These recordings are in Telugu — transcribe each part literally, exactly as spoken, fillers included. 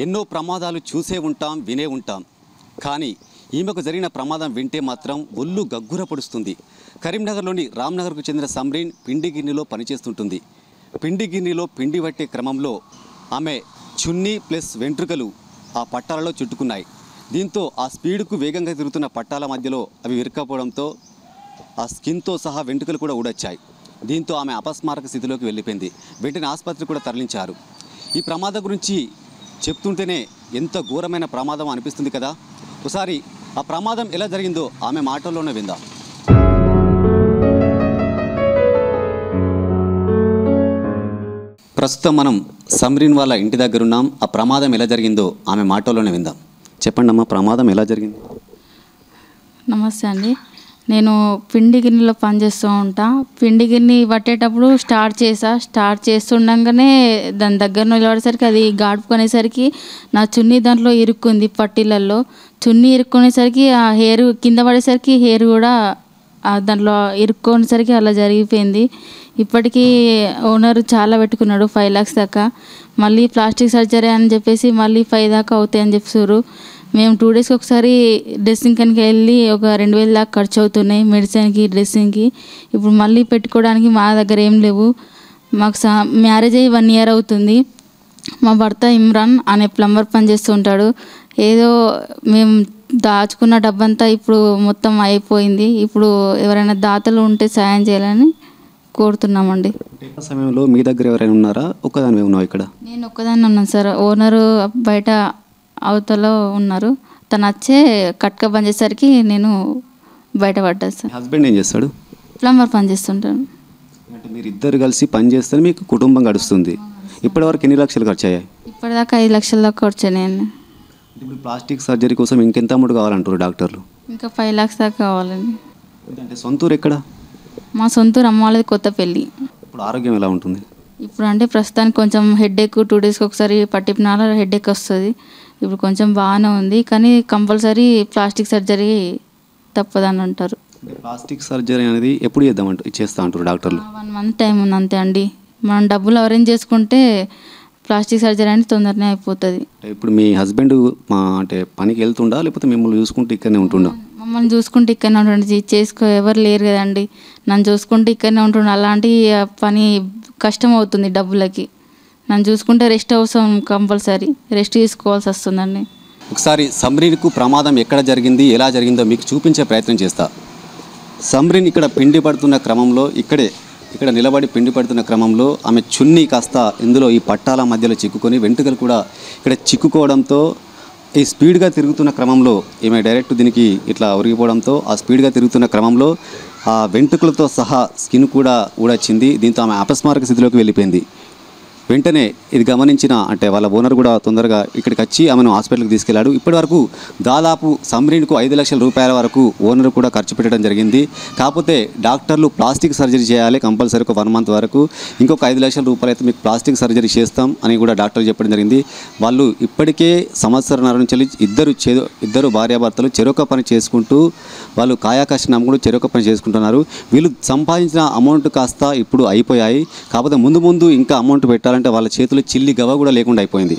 ఎన్నో ప్రమాదాలు చూసే ఉంటాం, వినే ఉంటాం. కానీ ఈమెకు జరిగిన ప్రమాదం వింటే మాత్రం ఒళ్ళు గగ్గుర పడుస్తుంది. కరీంనగర్లోని రామ్నగర్కు చెందిన సమ్రీన్ పిండి గిన్నెలో పనిచేస్తుంటుంది. పిండి గిన్నెలో పిండి పట్టే క్రమంలో ఆమె చున్నీ ప్లస్ వెంట్రుకలు ఆ పట్టాలలో చుట్టుకున్నాయి. దీంతో ఆ స్పీడ్కు వేగంగా తిరుగుతున్న పట్టాల మధ్యలో అవి ఇరుక్కపోవడంతో ఆ స్కిన్తో సహా వెంట్రుకలు కూడా ఊడొచ్చాయి. దీంతో ఆమె అపస్మారక స్థితిలోకి వెళ్ళిపోయింది. వెంటనే ఆసుపత్రికి కూడా తరలించారు. ఈ ప్రమాదం గురించి చెప్తుంటేనే ఎంత ఘోరమైన ప్రమాదం అనిపిస్తుంది కదా. ఒకసారి ఆ ప్రమాదం ఎలా జరిగిందో ఆమె మాటల్లోనే విందాం. ప్రస్తుతం మనం సమ్రీన్ వాళ్ళ ఇంటి దగ్గర ఉన్నాం. ఆ ప్రమాదం ఎలా జరిగిందో ఆమె మాటల్లోనే విందాం. చెప్పండి అమ్మా, ప్రమాదం ఎలా జరిగింది? నమస్తే అండి. నేను పిండి గిన్నెలో పనిచేస్తూ ఉంటా. పిండి గిన్నె పట్టేటప్పుడు స్టార్ట్ చేసా. స్టార్ట్ చేస్తుండగానే దాని దగ్గర నిలబడేసరికి అది గాడుపుకునేసరికి నా చున్నీ దాంట్లో ఇరుక్కుంది. పట్టీలలో చున్నీ ఇరుక్కునేసరికి ఆ హెయిర్ కింద పడేసరికి హెయిర్ కూడా దాంట్లో ఇరుక్కునేసరికి అలా జరిగిపోయింది. ఇప్పటికీ ఓనర్ చాలా పెట్టుకున్నాడు, ఫైవ్ ల్యాక్స్ దాకా. మళ్ళీ ప్లాస్టిక్ సర్జరీ అని చెప్పేసి మళ్ళీ ఫైవ్ దాకా అవుతాయి అని చెప్తారు. మేము టూ డేస్కి ఒకసారి డ్రెస్సింగ్ కనుక వెళ్ళి ఒక రెండు వేలు దాకా ఖర్చు అవుతున్నాయి మెడిసిన్కి, డ్రెస్సింగ్కి. ఇప్పుడు మళ్ళీ పెట్టుకోవడానికి మా దగ్గర ఏం లేవు. మాకు సా మ్యారేజ్ అయ్యి వన్ ఇయర్ అవుతుంది. మా భర్త ఇమ్రాన్ అనే ప్లంబర్ పని చేస్తూ ఉంటాడు. ఏదో మేము దాచుకున్న డబ్బంతా ఇప్పుడు మొత్తం అయిపోయింది. ఇప్పుడు ఎవరైనా దాతలు ఉంటే సాయం చేయాలని కోరుతున్నామండి. సమయంలో మీ దగ్గర ఎవరైనా ఉన్నారా? ఒక్కదాని ఉన్నావు ఇక్కడ? నేను ఒక్కదాన్ని ఉన్నాను సార్. ఓనరు బయట అవతల ఉన్నారు. తను వచ్చే కట్క బంద్ చేసేసరికి నేను బయటపడ్డా సార్. హస్బెండ్ ఏం చేస్తాడు? ప్లంబర్ పని చేస్తుంటాను. అంటే మీరు ఇద్దరు కలిసి పని చేస్తే మీకు కుటుంబం గడుస్తుంది. ఇప్పటివరకు ఎన్ని లక్షలు ఖర్చు అయ్యాయి? ఇప్పటిదాకా ఐదు లక్షల దాకా ఖర్చున్నాయండి. ఇప్పుడు ప్లాస్టిక్ సర్జరీ కోసం ఇంకెంత అమౌంట్ కావాలంటారు డాక్టర్లు? ఇంకా ఫైవ్ లాక్స్ దాకా కావాలండి. అంటే సొంతూరు ఎక్కడ? మా సొంతూరు అమ్మ వాళ్ళది కొత్తపల్లి. ఇప్పుడు ఆరోగ్యం ఎలా ఉంటుంది? ఇప్పుడు అంటే ప్రస్తుతానికి కొంచెం హెడేక్, టూ డేస్కి ఒకసారి పట్టిపినాల హెడేక్ వస్తుంది. ఇప్పుడు కొంచెం బాగానే ఉంది, కానీ కంపల్సరీ ప్లాస్టిక్ సర్జరీ తప్పదని అంటారు. ప్లాస్టిక్ సర్జరీ అనేది ఎప్పుడు చేద్దామంట చేస్తా అంటారు డాక్టర్లు? వన్ మంత్ టైం ఉంది అంతే అండి. మనం డబ్బులు అరేంజ్ చేసుకుంటే ప్లాస్టిక్ సర్జరీ అనేది తొందరనే అయిపోతుంది. ఇప్పుడు మీ హస్బెండ్ మా అంటే పనికి వెళ్తుండా లేకపోతే మిమ్మల్ని చూసుకుంటే ఇక్కడనే ఉంటుండా? మమ్మల్ని చూసుకుంటే ఇక్కడనే ఉంటుండే. చేసుకో ఎవరు లేరు కదండి, నన్ను చూసుకుంటే ఇక్కడనే ఉంటుండే. అలాంటి పని కష్టం అవుతుంది డబ్బులకి. నన్ను చూసుకుంటే రెస్ట్ అవసరం, కంపల్సరీ రెస్ట్ తీసుకోవాల్సి వస్తుందండి. ఒకసారి సమ్రీన్కు ప్రమాదం ఎక్కడ జరిగింది, ఎలా జరిగిందో మీకు చూపించే ప్రయత్నం చేస్తా. సమ్రీన్ ఇక్కడ పిండి పడుతున్న క్రమంలో ఇక్కడే ఇక్కడ నిలబడి పిండి పడుతున్న క్రమంలో ఆమె చున్నీ కాస్త ఇందులో ఈ పట్టాల మధ్యలో చిక్కుకొని వెంట్రుకలు కూడా ఇక్కడ చిక్కుకోవడంతో ఈ స్పీడ్గా తిరుగుతున్న క్రమంలో ఈమె డైరెక్ట్ దీనికి ఇట్లా ఒరిగిపోవడంతో ఆ స్పీడ్గా తిరుగుతున్న క్రమంలో ఆ వెంట్రుకలతో సహా స్కిన్ కూడా ఊడొచ్చింది. దీంతో ఆమె అపస్మారక స్థితిలోకి వెళ్ళిపోయింది. వెంటనే ఇది గమనించిన అంటే వాళ్ళ ఓనర్ కూడా తొందరగా ఇక్కడికి వచ్చి ఆమెను హాస్పిటల్కి తీసుకెళ్లాడు. ఇప్పటి వరకు దాదాపు సమ్రీన్కు ఐదు లక్షల రూపాయల వరకు ఓనర్ కూడా ఖర్చు పెట్టడం జరిగింది. కాకపోతే డాక్టర్లు ప్లాస్టిక్ సర్జరీ చేయాలి కంపల్సరీ ఒక వన్ మంత్ వరకు, ఇంకొక ఐదు లక్షల రూపాయలు అయితే మీకు ప్లాస్టిక్ సర్జరీ చేస్తాం అని కూడా డాక్టర్లు చెప్పడం జరిగింది. వాళ్ళు ఇప్పటికే సంవత్సరంన్నర నుంచి ఇద్దరు చె ఇద్దరు భార్యాభర్తలు చెరొక పని చేసుకుంటూ వాళ్ళు కాయాకష్ట నమ్ముకుంటూ చెరొక పని చేసుకుంటున్నారు. వీళ్ళు సంపాదించిన అమౌంట్ కాస్త ఇప్పుడు అయిపోయాయి. కాకపోతే ముందు ముందు ఇంకా అమౌంట్ పెట్టాలి అంటే వాళ్ళ చేతులు చిల్లి గవ కూడా లేకుండా అయిపోయింది.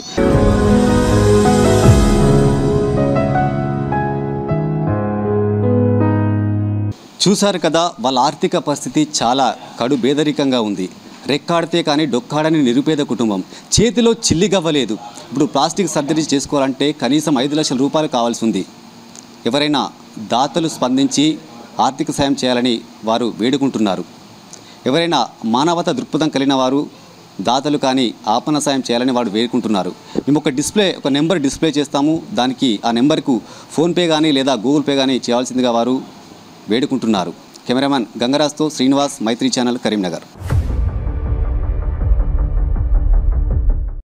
చూశారు కదా, వాళ్ళ ఆర్థిక పరిస్థితి చాలా కడు బేదరికంగా ఉంది. రెక్కాడితే కానీ డొక్కాడని నిరుపేద కుటుంబం, చేతిలో చిల్లి గవ్వలేదు. ఇప్పుడు ప్లాస్టిక్ సర్జరీ చేసుకోవాలంటే కనీసం ఐదు లక్షల రూపాయలు కావాల్సి ఉంది. ఎవరైనా దాతలు స్పందించి ఆర్థిక సాయం చేయాలని వారు వేడుకుంటున్నారు. ఎవరైనా మానవత దృక్పథం కలిగిన వారు దాతలు కానీ ఆపణ సాయం చేయాలని వాడు వేడుకుంటున్నారు. మేము ఒక డిస్ప్లే ఒక నెంబర్ డిస్ప్లే చేస్తాము, దానికి ఆ నెంబర్కు ఫోన్పే కానీ లేదా గూగుల్ పే కానీ చేయాల్సిందిగా వారు వేడుకుంటున్నారు. కెమెరామ్యాన్ గంగరాజ్తో శ్రీనివాస్, మైత్రి ఛానల్, కరీంనగర్.